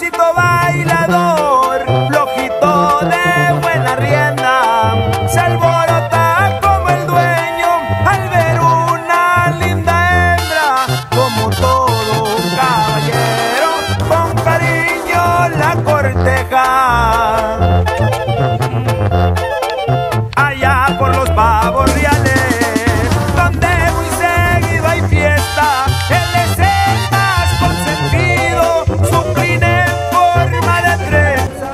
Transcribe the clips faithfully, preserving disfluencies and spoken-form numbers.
Flojito bailador, flojito de buena rienda, se alborota como el dueño al ver una linda hembra. Como todo caballero, con cariño la corteja. Allá por los pavos reales, donde muy seguido hay fiesta, él es el más consentido, su crin en forma de trenza.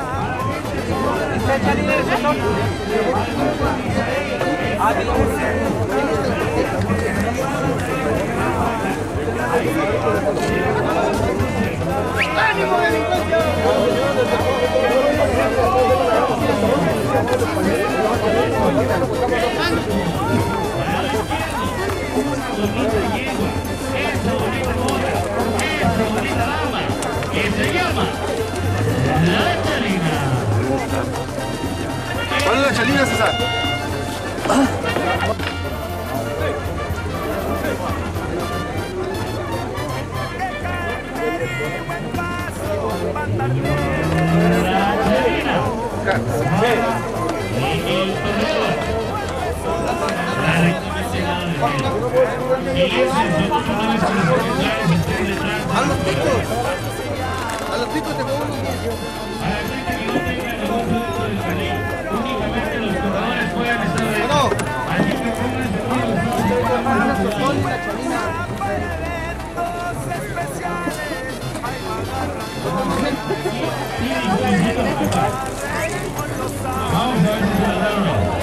Que se llama La Chalina. ¿Cuál es la Chalina, César? A los picos, a los picos te pongo. Únicamente los corredores pueden estar ahí. No. Así que vamos a ver si se la dan o no.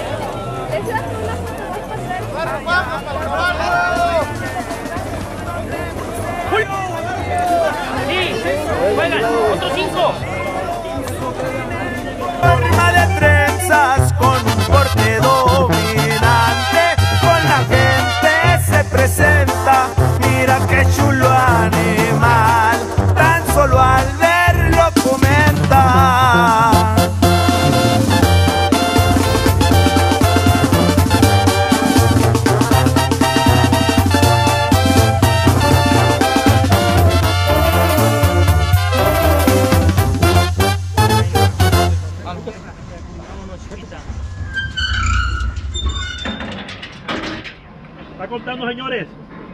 Juegan, otros cinco. Forma de trenzas con un porte dominante, con la gente se presenta. Mira qué chulo animal, tan solo al verlo comenta. Está contando, señores.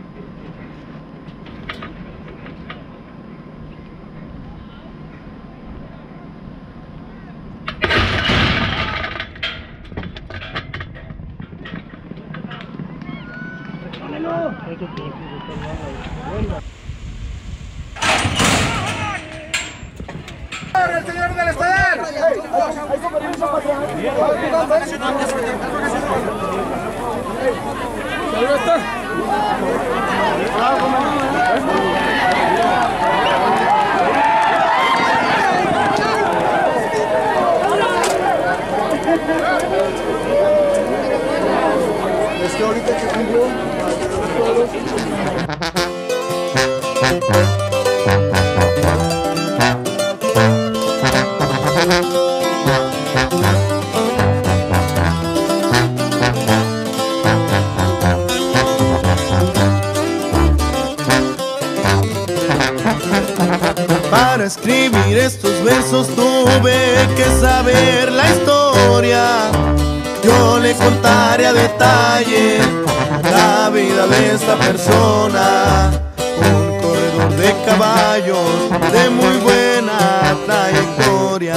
¡El señor del estadio! Es que ahorita que cumplió Para escribir estos versos tuve que saber la historia. Yo le contaré a detalle la vida de esta persona, un corredor de caballos de muy buena trayectoria.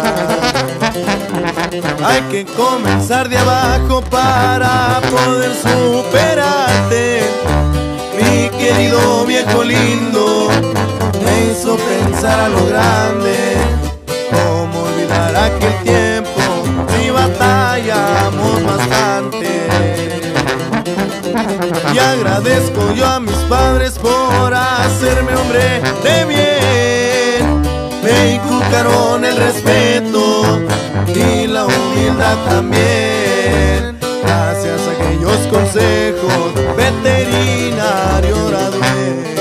Hay que comenzar de abajo para poder superarte. Mi querido viejo lindo me hizo pensar a lo grande. Cómo olvidar aquel tiempo y batallamos bastante. Y agradezco yo a mis padres por hacerme hombre de bien. Me inculcaron el respeto y la humildad también. Gracias a aquellos consejos veterinario gradué.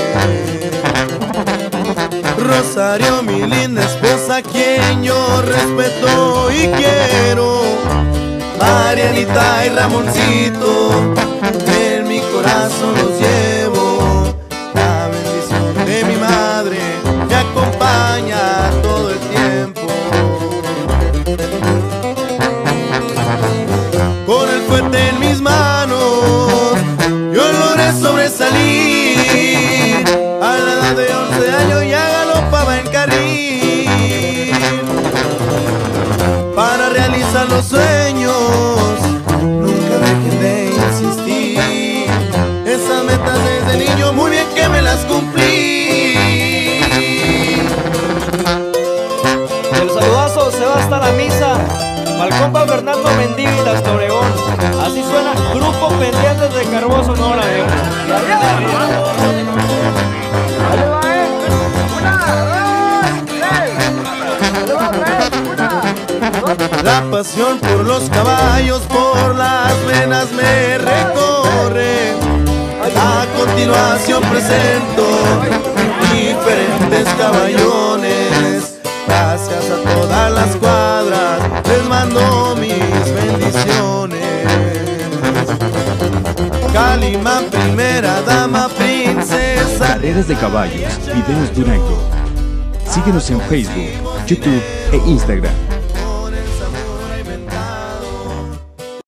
Rosario, mi linda esposa, a quien yo respeto y quiero. Marianita y Ramoncito, en mi corazón los llevo. La bendición de mi madre me acompaña a todos. carril para realizar los sueños. Nunca dejen de insistir. Esas metas desde niño muy bien que me las cumplí. El saludazo se va hasta la misa. Al compa Fernando Mendívil hasta Obregón. Así suena Grupo Pendientes de Carbó, Sonora, viejo. La pasión por los caballos por las venas me recorre. A continuación presento diferentes caballones. Gracias a todas las cuadras les mando mis bendiciones. Calimán, primera dama, princesa. Carreras de caballos, videos Durango. Síguenos en Facebook, YouTube e Instagram.